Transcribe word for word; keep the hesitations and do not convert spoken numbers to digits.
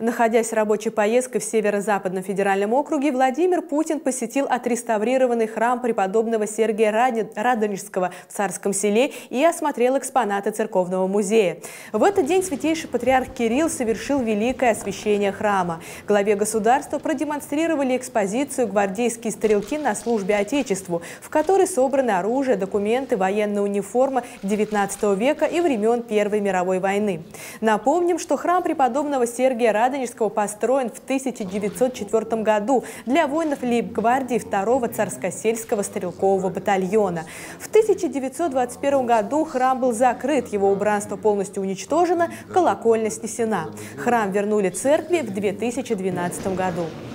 Находясь в рабочей поездке в Северо-Западном федеральном округе, Владимир Путин посетил отреставрированный храм преподобного Сергия Радонежского в Царском Селе и осмотрел экспонаты церковного музея. В этот день святейший патриарх Кирилл совершил великое освящение храма. Главе государства продемонстрировали экспозицию «Гвардейские стрелки на службе Отечеству», в которой собраны оружие, документы, военная униформа девятнадцатого века и времен Первой мировой войны. Напомним, что храм преподобного Сергия Радонежского построен в тысяча девятьсот четвёртом году для воинов лейб-гвардии второго Царскосельского стрелкового батальона. В тысяча девятьсот двадцать первом году храм был закрыт, его убранство полностью уничтожено, колокольня снесена. Храм вернули церкви в две тысячи двенадцатом году.